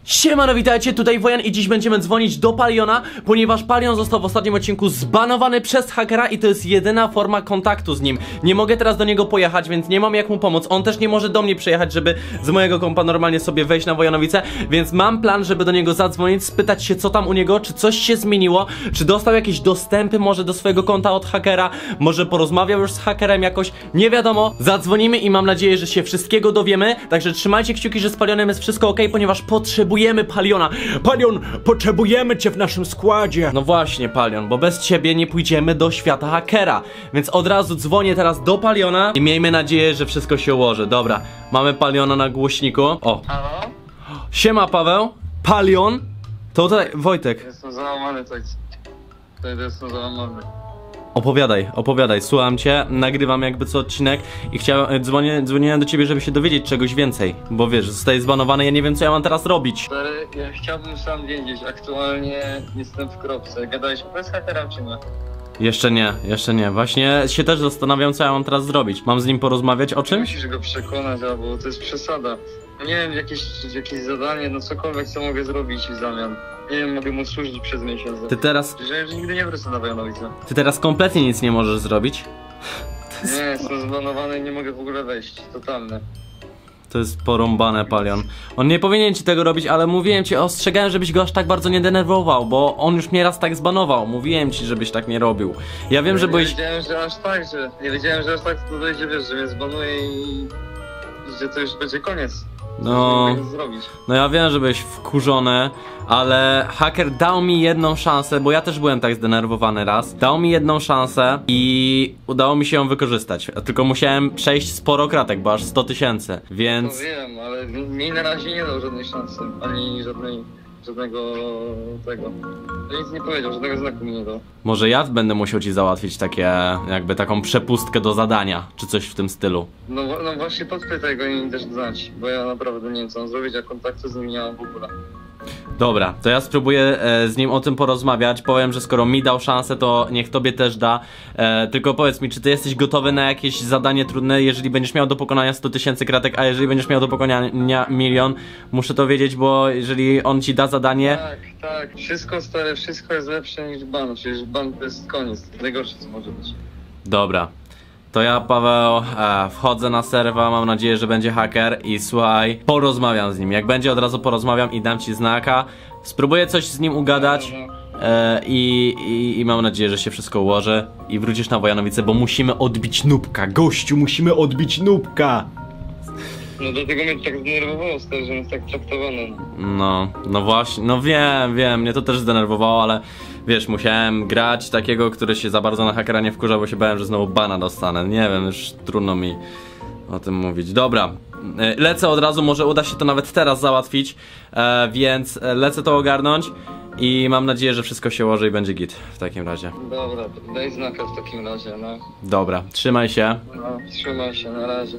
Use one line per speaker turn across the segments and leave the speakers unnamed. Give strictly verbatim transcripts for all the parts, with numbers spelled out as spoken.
Siemano, witajcie, tutaj Wojan i dziś będziemy dzwonić do Paliona, ponieważ Palion został w ostatnim odcinku zbanowany przez hakera i to jest jedyna forma kontaktu z nim. Nie mogę teraz do niego pojechać, więc nie mam jak mu pomóc. On też nie może do mnie przyjechać, żeby z mojego kompa normalnie sobie wejść na Wojanowice, więc mam plan, żeby do niego zadzwonić, spytać się co tam u niego, czy coś się zmieniło, czy dostał jakieś dostępy może do swojego konta od hakera, może porozmawiał już z hakerem jakoś, nie wiadomo. Zadzwonimy i mam nadzieję, że się wszystkiego dowiemy, także trzymajcie kciuki, że z Palionem jest wszystko ok, ponieważ potrzebujemy Potrzebujemy Paliona. Palion, potrzebujemy cię w naszym składzie. No właśnie, Palion, bo bez ciebie nie pójdziemy do świata hakera. Więc od razu dzwonię teraz do Paliona i miejmy nadzieję, że wszystko się ułoży. Dobra, mamy Paliona na głośniku. O.
Halo?
Siema, Paweł. Palion. To tutaj, Wojtek.
Jestem załamany, tak. Tutaj jestem załamany.
Opowiadaj, opowiadaj, słucham cię, nagrywam jakby co odcinek i chciałem, dzwonię, dzwoniłem do ciebie, żeby się dowiedzieć czegoś więcej. Bo wiesz, zostaję zbanowany, ja nie wiem co ja mam teraz robić.
Stary, ja chciałbym sam wiedzieć, aktualnie jestem w kropce. Gadałeś bez hakera czy nie?
Jeszcze nie, jeszcze nie, właśnie się też zastanawiam co ja mam teraz zrobić. Mam z nim porozmawiać o czymś?
Musisz go przekonać, albo to jest przesada. Nie wiem, jakieś, jakieś zadanie, no cokolwiek co mogę zrobić w zamian. Nie wiem, mogę mu służyć przez miesiąc.
Ty teraz...
Że już nigdy nie wrócę na Wojanowice.
Ty teraz kompletnie nic nie możesz zrobić?
Jest... Nie, jestem zbanowany i nie mogę w ogóle wejść, totalnie.
To jest porąbane, Palion. On nie powinien ci tego robić, ale mówiłem ci, ostrzegałem, żebyś go aż tak bardzo nie denerwował, bo on już mnie raz tak zbanował. Mówiłem ci, żebyś tak nie robił. Ja wiem,
ja
że
nie
byłeś...
wiedziałem, że aż tak, że... Nie wiedziałem, że aż tak to dojdzie, wiesz, że mnie zbanuje i... że to już będzie koniec.
No, no ja wiem, że byłeś wkurzony, ale haker dał mi jedną szansę, bo ja też byłem tak zdenerwowany raz. Dał mi jedną szansę i udało mi się ją wykorzystać. Tylko musiałem przejść sporo kratek, bo aż sto tysięcy, więc...
No wiem, ale mi na razie nie dał żadnej szansy, ani żadnej, żadnego tego. Nic nie powiedział, żadnego znaku mi nie dał.
Może ja będę musiał ci załatwić takie, jakby taką przepustkę do zadania, czy coś w tym stylu.
No, no właśnie podpytaj go i mi też znać, bo ja naprawdę nie wiem co mam zrobić, a kontaktu z nim nie mam w ogóle.
Dobra, to ja spróbuję e, z nim o tym porozmawiać. Powiem, że skoro mi dał szansę, to niech tobie też da. e, Tylko powiedz mi, czy ty jesteś gotowy na jakieś zadanie trudne, jeżeli będziesz miał do pokonania sto tysięcy kratek, a jeżeli będziesz miał do pokonania milion? Muszę to wiedzieć, bo jeżeli on ci da zadanie...
Tak, tak, wszystko stare, wszystko jest lepsze niż ban, przecież ban to jest koniec, najgorsze co może być.
Dobra. To ja, Paweł, e, wchodzę na serwa, mam nadzieję, że będzie haker i słuchaj, porozmawiam z nim. Jak będzie, od razu porozmawiam i dam ci znaka. Spróbuję coś z nim ugadać e, i, i, i mam nadzieję, że się wszystko ułoży i wrócisz na Wojanowice, bo musimy odbić nubka. Gościu, musimy odbić nubka.
No dlatego mnie tak zdenerwowało, stary, że jest tak traktowany.
No, no właśnie, no wiem, wiem, mnie to też zdenerwowało, ale wiesz, musiałem grać takiego, który się za bardzo na hakera nie wkurzał, bo się bałem, że znowu bana dostanę. Nie wiem, już trudno mi o tym mówić. Dobra, lecę od razu, może uda się to nawet teraz załatwić, e, więc lecę to ogarnąć i mam nadzieję, że wszystko się ułoży i będzie git w takim razie.
Dobra, daj znaka w takim razie, no.
Dobra, trzymaj się.
No, trzymaj się, na razie.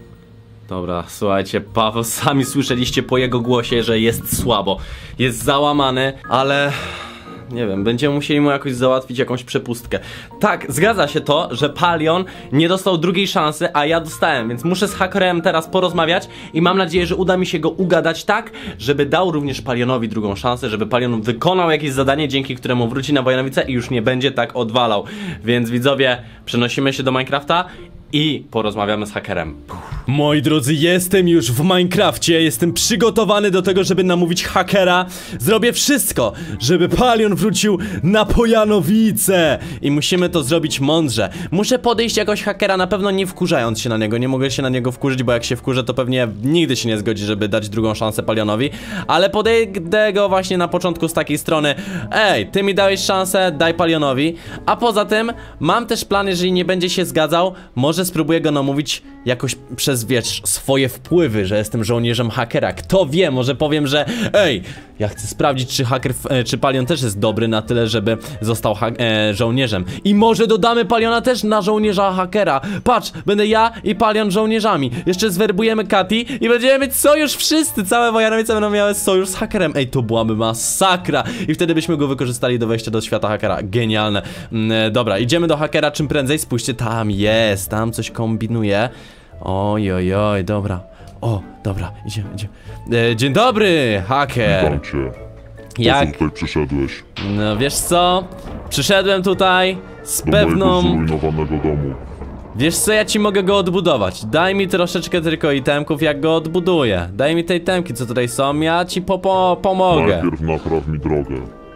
Dobra, słuchajcie, Paweł, sami słyszeliście po jego głosie, że jest słabo. Jest załamany, ale... nie wiem, będziemy musieli mu jakoś załatwić jakąś przepustkę. Tak, zgadza się to, że Palion nie dostał drugiej szansy, a ja dostałem, więc muszę z hakerem teraz porozmawiać i mam nadzieję, że uda mi się go ugadać tak, żeby dał również Palionowi drugą szansę, żeby Palion wykonał jakieś zadanie, dzięki któremu wróci na Wojanowice i już nie będzie tak odwalał. Więc widzowie, przenosimy się do Minecrafta i porozmawiamy z hakerem. Moi drodzy, jestem już w Minecrafcie, jestem przygotowany do tego, żeby namówić hakera. Zrobię wszystko, żeby Palion wrócił na Wojanowice. I musimy to zrobić mądrze. Muszę podejść jakoś hakera, na pewno nie wkurzając się na niego. Nie mogę się na niego wkurzyć, bo jak się wkurzę, to pewnie nigdy się nie zgodzi, żeby dać drugą szansę Palionowi. Ale podejdę go właśnie na początku z takiej strony: ej, ty mi dałeś szansę, daj Palionowi. A poza tym mam też plan, jeżeli nie będzie się zgadzał, może spróbuję go namówić jakoś przez, wiesz, swoje wpływy, że jestem żołnierzem hakera. Kto wie, może powiem, że ej, ja chcę sprawdzić, czy haker, e, czy Palion też jest dobry na tyle, żeby został e, żołnierzem. I może dodamy Paliona też na żołnierza hakera. Patrz, będę ja i Palion żołnierzami. Jeszcze zwerbujemy Kati i będziemy mieć sojusz wszyscy. Całe Wojanowice będą miały sojusz z hakerem. Ej, to byłaby masakra. I wtedy byśmy go wykorzystali do wejścia do świata hakera. Genialne. Mm, dobra, idziemy do hakera czym prędzej. Spójrzcie, tam jest, tam coś kombinuje. Oj, oj, oj, dobra. O, dobra, idziemy, idziemy. E, dzień dobry, haker.
Witam cię. Po
Jak?
co tutaj przyszedłeś?
No wiesz co? Przyszedłem tutaj z
Do
pewną...
mojego zrujnowanego domu.
Wiesz co, ja ci mogę go odbudować. Daj mi troszeczkę tylko itemków, jak go odbuduję. Daj mi te itemki, co tutaj są, ja ci po, po pomogę.
Najpierw napraw mi drogę.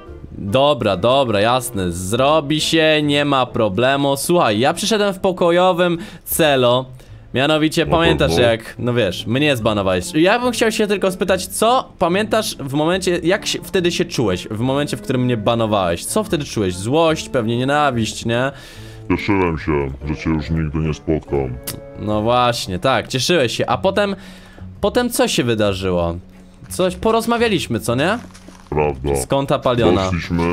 Dobra, dobra, jasne. Zrobi się, nie ma problemu. Słuchaj, ja przyszedłem w pokojowym celu. Mianowicie,
No
pamiętasz
pewno.
jak, no wiesz, mnie zbanowałeś. Ja bym chciał się tylko spytać, co pamiętasz w momencie, jak się, wtedy się czułeś? W momencie, w którym mnie banowałeś. Co wtedy czułeś? Złość, pewnie nienawiść, nie?
Cieszyłem się, że cię już nigdy nie spotkam.
No właśnie, tak, cieszyłeś się. A potem, potem co się wydarzyło? Coś, porozmawialiśmy, co nie?
Prawda.
Z konta Paliona.
Doszliśmy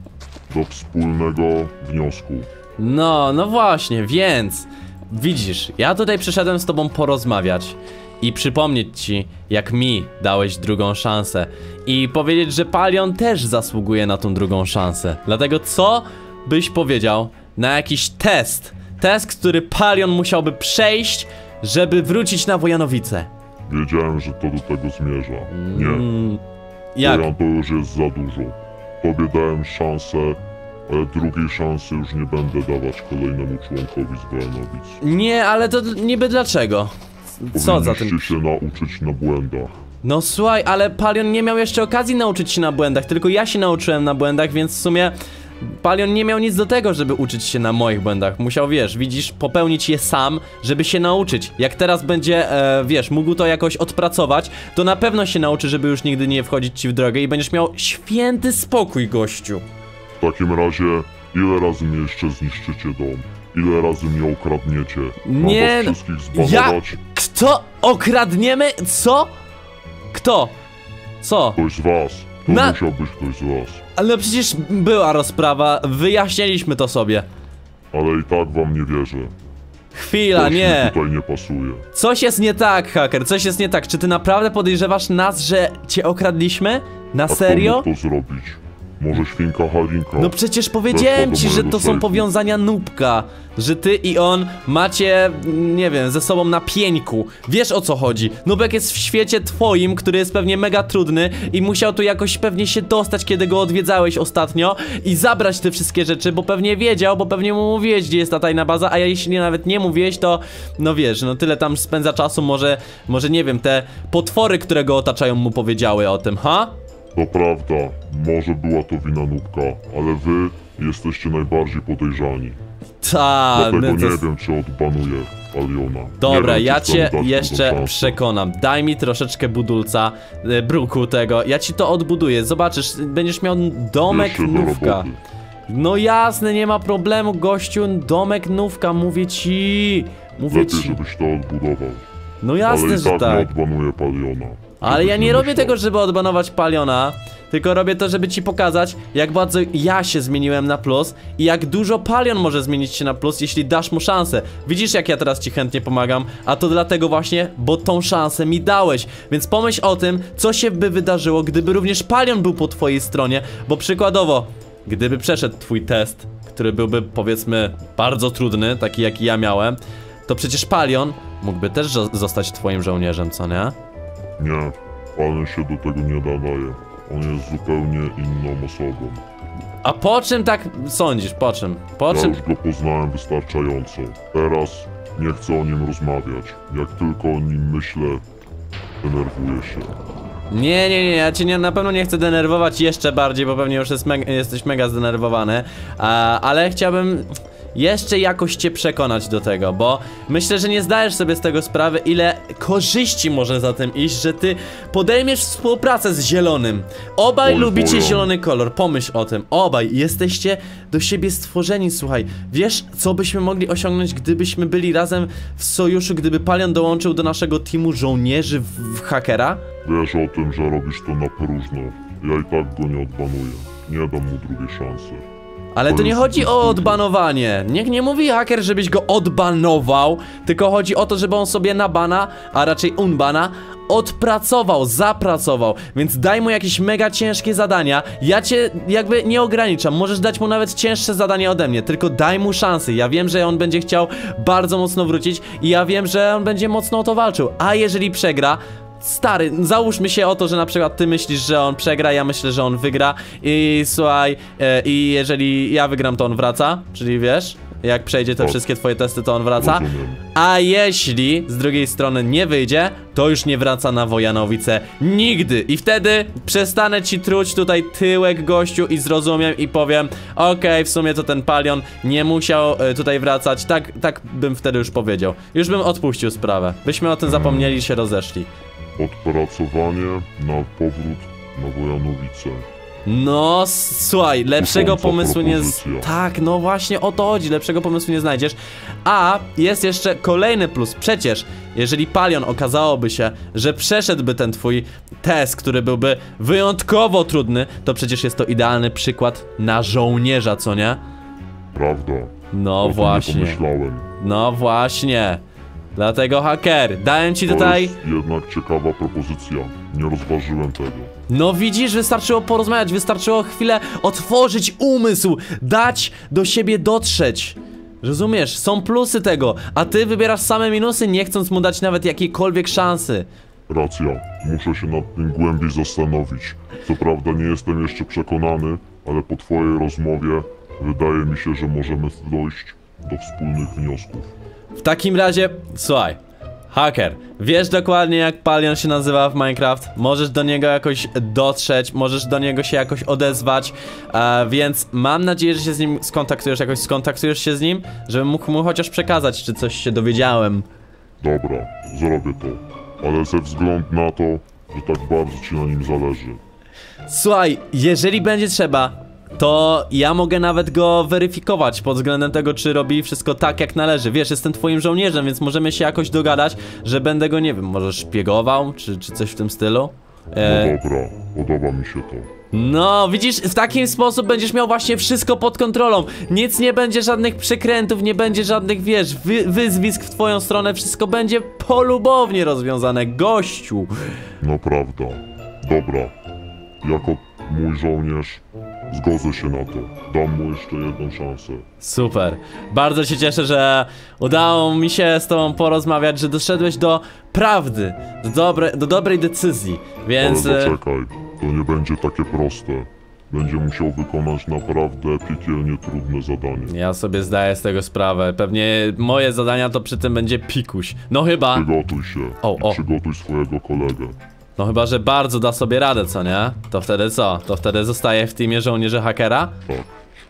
do wspólnego wniosku.
No, no właśnie, więc widzisz, ja tutaj przyszedłem z tobą porozmawiać i przypomnieć ci, jak mi dałeś drugą szansę i powiedzieć, że Palion też zasługuje na tą drugą szansę. Dlatego co byś powiedział na jakiś test, test, który Palion musiałby przejść, żeby wrócić na Wojanowice?
Wiedziałem, że to do tego zmierza. Nie,
Mm, jak?
Wojan to już jest za dużo. Tobie dałem szansę, ale drugiej szansy już nie będę dawać kolejnemu członkowi z Wojanowic.
Nie, ale to d- niby dlaczego? Co za tym?
Powinniście się nauczyć na błędach.
No słuchaj, ale Palion nie miał jeszcze okazji nauczyć się na błędach, tylko ja się nauczyłem na błędach, więc w sumie Palion nie miał nic do tego, żeby uczyć się na moich błędach. Musiał, wiesz, widzisz, popełnić je sam, żeby się nauczyć. Jak teraz będzie, e, wiesz, mógł to jakoś odpracować, to na pewno się nauczy, żeby już nigdy nie wchodzić ci w drogę i będziesz miał święty spokój, gościu.
W takim razie, ile razy mnie jeszcze zniszczycie dom? Ile razy mnie okradniecie? Mam
Nie,
was wszystkich
ja...
zbanować?
Kto? Okradniemy? Co? Kto? Co?
Ktoś z was. To
Na-
musiał być ktoś z was.
Ale przecież była rozprawa, wyjaśniliśmy to sobie.
Ale i tak wam nie wierzę.
Chwila,
Coś mi
nie.
tutaj nie pasuje.
Coś jest nie tak, haker, coś jest nie tak. Czy ty naprawdę podejrzewasz nas, że cię okradliśmy? Na
A
serio?
kto mógł to zrobić? Może świnka Halinka?
No przecież powiedziałem
Weszła do
ci, że
mojego
to są
sejfu.
powiązania Nubka. Że ty i on macie, nie wiem, ze sobą na pieńku. Wiesz o co chodzi. Nubek jest w świecie twoim, który jest pewnie mega trudny i musiał tu jakoś pewnie się dostać, kiedy go odwiedzałeś ostatnio i zabrać te wszystkie rzeczy, bo pewnie wiedział, bo pewnie mu mówiłeś, gdzie jest ta tajna baza, a jeśli nawet nie mówiłeś, to no wiesz, no tyle tam spędza czasu, może, może nie wiem, te potwory, które go otaczają, mu powiedziały o tym, ha?
To prawda, może była to wina Nubka, ale wy jesteście najbardziej podejrzani.
Ta,
Dlatego
no to...
nie wiem, czy odbanuję Paliona.
Dobra,
nie wiem,
ja
czy
cię
chcę dać
jeszcze
drugą szansę.
przekonam. Daj mi troszeczkę budulca, e, bruku tego. Ja ci to odbuduję. Zobaczysz, będziesz miał domek
Bierz się do
nówka.
roboty.
No jasne, nie ma problemu, gościu. Domek nówka, mówię ci. Mówię
Lepiej,
ci.
żebyś to odbudował.
No
Ale
jasne,
i
że
tak nie
tak.
odbanuję Paliona.
Ale
Żebyś
ja nie robię
myślał.
tego, żeby odbanować Paliona, tylko robię to, żeby ci pokazać, jak bardzo ja się zmieniłem na plus i jak dużo Palion może zmienić się na plus, jeśli dasz mu szansę. Widzisz, jak ja teraz ci chętnie pomagam, a to dlatego właśnie, bo tą szansę mi dałeś. Więc pomyśl o tym, co się by wydarzyło, gdyby również Palion był po twojej stronie, bo przykładowo, gdyby przeszedł twój test, który byłby, powiedzmy, bardzo trudny, taki jaki ja miałem, to przecież Palion mógłby też zo- zostać twoim żołnierzem, co nie?
Nie, Palion się do tego nie nadaje. On jest zupełnie inną osobą.
A po czym tak sądzisz? Po czym? Po
Ja
czym?
już go poznałem wystarczająco. Teraz nie chcę o nim rozmawiać. Jak tylko o nim myślę, denerwuję się.
Nie, nie, nie, ja cię nie, na pewno nie chcę denerwować jeszcze bardziej, bo pewnie już jest mega, jesteś mega zdenerwowany. A, ale chciałbym jeszcze jakoś cię przekonać do tego, bo myślę, że nie zdajesz sobie z tego sprawy, ile korzyści może za tym iść, że ty podejmiesz współpracę z Zielonym. Obaj
Oj,
lubicie
powiem.
zielony kolor, pomyśl o tym. Obaj jesteście do siebie stworzeni, słuchaj. Wiesz, co byśmy mogli osiągnąć, gdybyśmy byli razem w sojuszu, gdyby Palion dołączył do naszego teamu żołnierzy w, w hakera?
Wiesz o tym, że robisz to na próżno. Ja i tak go nie odbanuję. Nie dam mu drugiej szansy.
Ale
To
to nie
jest
chodzi o
dużo.
odbanowanie. Niech nie mówi haker, żebyś go odbanował, tylko chodzi o to, żeby on sobie na bana, a raczej unbana, odpracował, zapracował. Więc daj mu jakieś mega ciężkie zadania. Ja cię jakby nie ograniczam. Możesz dać mu nawet cięższe zadania ode mnie, tylko daj mu szansę. Ja wiem, że on będzie chciał bardzo mocno wrócić i ja wiem, że on będzie mocno o to walczył. A jeżeli przegra, stary, załóżmy się o to, że na przykład ty myślisz, że on przegra, ja myślę, że on wygra. I słuchaj, e, i jeżeli ja wygram, to on wraca, czyli wiesz, jak przejdzie te
Tak.
wszystkie twoje testy, to on wraca.
Rozumiem.
A jeśli z drugiej strony nie wyjdzie, to już nie wraca na Wojanowice nigdy. I wtedy przestanę ci truć tutaj tyłek, gościu, i zrozumiem i powiem: okej, w sumie to ten Palion nie musiał e, tutaj wracać. Tak, tak bym wtedy już powiedział. Już bym odpuścił sprawę. Byśmy o tym zapomnieli i się rozeszli.
Odpracowanie na powrót na Wojanowice.
No, s- słuchaj, lepszego
Kusząca
pomysłu nie... z-
propozycja.
Tak, no właśnie o to chodzi, lepszego pomysłu nie znajdziesz. A jest jeszcze kolejny plus, przecież jeżeli Palion okazałoby się, że przeszedłby ten twój test, który byłby wyjątkowo trudny, to przecież jest to idealny przykład na żołnierza, co nie?
Prawda?
No
O tym
właśnie,
nie pomyślałem.
no właśnie. Dlatego haker, dałem ci
To
tutaj...
jest jednak ciekawa propozycja. Nie rozważyłem tego.
No widzisz, wystarczyło porozmawiać, wystarczyło chwilę otworzyć umysł, dać do siebie dotrzeć. Rozumiesz? Są plusy tego, a ty wybierasz same minusy, nie chcąc mu dać nawet jakiejkolwiek szansy.
Racja. Muszę się nad tym głębiej zastanowić. Co prawda nie jestem jeszcze przekonany, ale po twojej rozmowie wydaje mi się, że możemy dojść do wspólnych wniosków.
W takim razie, słuchaj, haker, wiesz dokładnie jak Palion się nazywa w Minecraft, możesz do niego jakoś dotrzeć, możesz do niego się jakoś odezwać, e, więc mam nadzieję, że się z nim skontaktujesz, jakoś skontaktujesz się z nim, żebym mógł mu chociaż przekazać, czy coś się dowiedziałem.
Dobra, zrobię to. Ale ze względu na to, że tak bardzo ci na nim zależy.
Słuchaj, jeżeli będzie trzeba, to ja mogę nawet go weryfikować pod względem tego, czy robi wszystko tak, jak należy. Wiesz, jestem twoim żołnierzem, więc możemy się jakoś dogadać, że będę go, nie wiem, może szpiegował, czy, czy coś w tym stylu. E,
No dobra, podoba mi się to.
no, widzisz, w taki sposób będziesz miał właśnie wszystko pod kontrolą. Nic nie będzie, żadnych przekrętów, nie będzie żadnych, wiesz, wy, wyzwisk w twoją stronę. Wszystko będzie polubownie rozwiązane, gościu.
No prawda. Dobra. Jako mój żołnierz zgodzę się na to. Dam mu jeszcze jedną szansę.
Super. Bardzo się cieszę, że udało mi się z tobą porozmawiać, że doszedłeś do prawdy, do, dobre, do dobrej decyzji, więc...
Ale
e,
poczekaj, to nie będzie takie proste. Będzie musiał wykonać naprawdę piekielnie trudne zadanie.
Ja sobie zdaję z tego sprawę. Pewnie moje zadania to przy tym będzie pikuś. No chyba...
Przygotuj się
O,
i
o.
przygotuj swojego kolegę.
No chyba, że bardzo da sobie radę, co nie? To wtedy co? To wtedy zostaje w teamie żołnierze hakera?
Tak.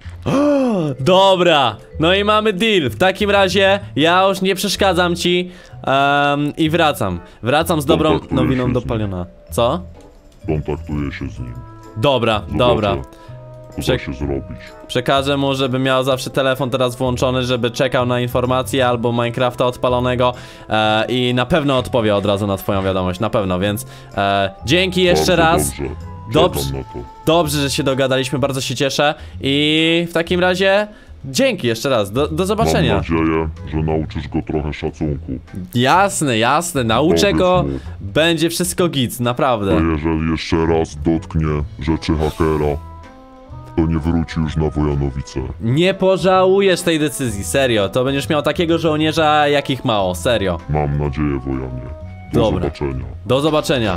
Dobra, no i mamy deal. W takim razie ja już nie przeszkadzam ci um, i wracam. Wracam z dobrą
Kontaktujesz
nowiną
się
do
z nim.
Paliona. Co?
Kontaktuję się z nim.
Dobra,
Zobaczę,
dobra.
co
Prze-
da się zrobić.
Przekażę mu, żeby miał zawsze telefon teraz włączony, żeby czekał na informacje albo Minecrafta odpalonego e, i na pewno odpowie od razu na twoją wiadomość, na pewno, więc e, dzięki jeszcze
Bardzo
raz.
Dobrze.
Dobrze.
Czekam na to.
Dobrze, że się dogadaliśmy, bardzo się cieszę i w takim razie dzięki jeszcze raz, do, do
Mam
zobaczenia.
nadzieję, że nauczysz go trochę szacunku.
Jasne, jasne, nauczę
Powiedz
go,
mu,
będzie wszystko git,
że
naprawdę.
jeżeli jeszcze raz dotknie rzeczy hakera, to nie wróci już na Wojanowice.
Nie pożałujesz tej decyzji, serio, to będziesz miał takiego żołnierza, jakich mało, serio.
Mam nadzieję, Wojanie. Do
Dobra.
zobaczenia.
Do zobaczenia.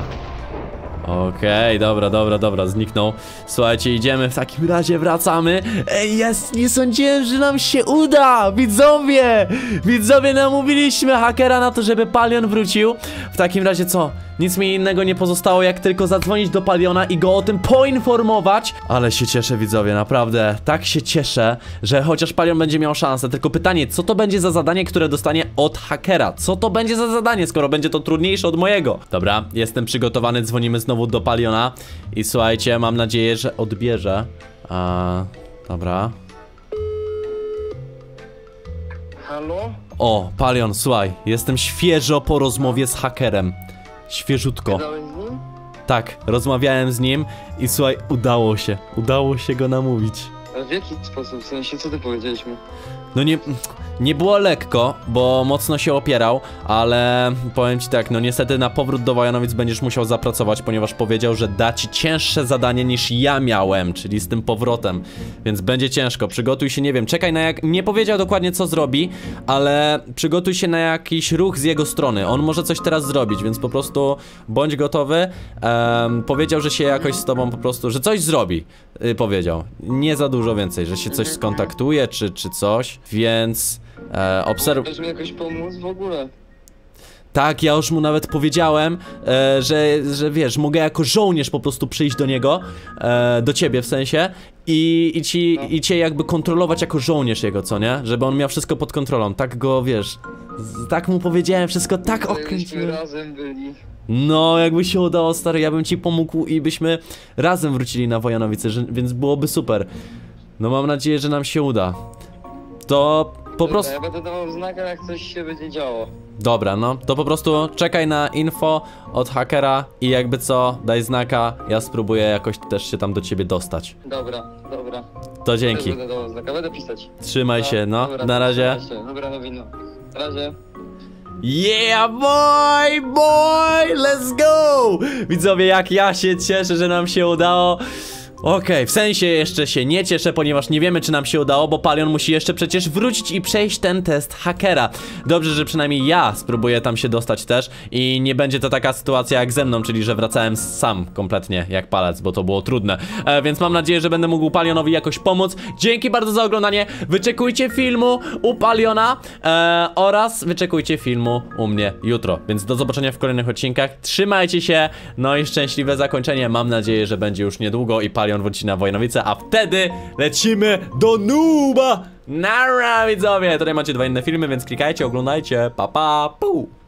Okej, dobra, dobra, dobra, zniknął. Słuchajcie, idziemy, w takim razie wracamy. Ej, jest, nie sądziłem, że nam się uda! Widzowie! Widzowie, namówiliśmy hakera na to, żeby Palion wrócił. W takim razie co? Nic mi innego nie pozostało, jak tylko zadzwonić do Paliona i go o tym poinformować. Ale się cieszę, widzowie, naprawdę, tak się cieszę, że chociaż Palion będzie miał szansę. Tylko pytanie, co to będzie za zadanie, które dostanie od hakera? Co to będzie za zadanie, skoro będzie to trudniejsze od mojego? Dobra, jestem przygotowany, dzwonimy znowu do Paliona. I słuchajcie, mam nadzieję, że odbierze. A, dobra.
Halo?
O, Palion, słuchaj, jestem świeżo po rozmowie z hakerem. Świeżutko.
Gadałeś z nim?
Tak, rozmawiałem z nim i słuchaj, udało się. Udało się go namówić.
A w jaki sposób? W sensie, co ty powiedziałeś mi?
No nie, nie było lekko, bo mocno się opierał, ale powiem ci tak, no niestety na powrót do Wojanowic będziesz musiał zapracować, ponieważ powiedział, że da ci cięższe zadanie niż ja miałem, czyli z tym powrotem, więc będzie ciężko. Przygotuj się, nie wiem, czekaj na jak... Nie powiedział dokładnie co zrobi, ale przygotuj się na jakiś ruch z jego strony. On może coś teraz zrobić, więc po prostu bądź gotowy. Um, powiedział, że się jakoś z tobą po prostu, że coś zrobi, yy, powiedział. Nie za dużo więcej, że się coś skontaktuje, czy, czy coś. Więc e, obserw...
Możesz mi jakoś pomóc w ogóle?
Tak, ja już mu nawet powiedziałem, e, że, że wiesz, mogę jako żołnierz po prostu przyjść do niego, e, do ciebie w sensie i, i, ci,
No.
i cię jakby kontrolować jako żołnierz jego, co nie? Żeby on miał wszystko pod kontrolą, tak go, wiesz, z, tak mu powiedziałem, wszystko tak
Gdybyśmy
okręciłem.
razem byli.
No, jakby się udało, stary, ja bym ci pomógł i byśmy razem wrócili na Wojanowice, że, więc byłoby super. No mam nadzieję, że nam się uda. To po prostu...
Ja będę dawał znak, jak coś się będzie działo.
Dobra, no, to po prostu czekaj na info od hakera i jakby co, daj znaka, ja spróbuję jakoś też się tam do ciebie dostać.
Dobra, dobra.
To dzięki.
Też będę dawał znaka, będę pisać.
Trzymaj się, no,
Dobra,
na razie.
trzymaj się. Dobra nowina. Na razie.
Yeah boy, boy, let's go! Widzowie, jak ja się cieszę, że nam się udało. Okej, okay, w sensie jeszcze się nie cieszę, ponieważ nie wiemy, czy nam się udało, bo Palion musi jeszcze przecież wrócić i przejść ten test hakera. Dobrze, że przynajmniej ja spróbuję tam się dostać też i nie będzie to taka sytuacja jak ze mną, czyli że wracałem sam kompletnie jak palec, bo to było trudne. E, więc mam nadzieję, że będę mógł Palionowi jakoś pomóc. Dzięki bardzo za oglądanie. Wyczekujcie filmu u Paliona e, oraz wyczekujcie filmu u mnie jutro. Więc do zobaczenia w kolejnych odcinkach. Trzymajcie się, no i szczęśliwe zakończenie. Mam nadzieję, że będzie już niedługo i Palion wróci na Wojanowice, a wtedy lecimy do Nuba! Nara, widzowie! Tutaj macie dwa inne filmy, więc klikajcie, oglądajcie. Pa, pa, pu!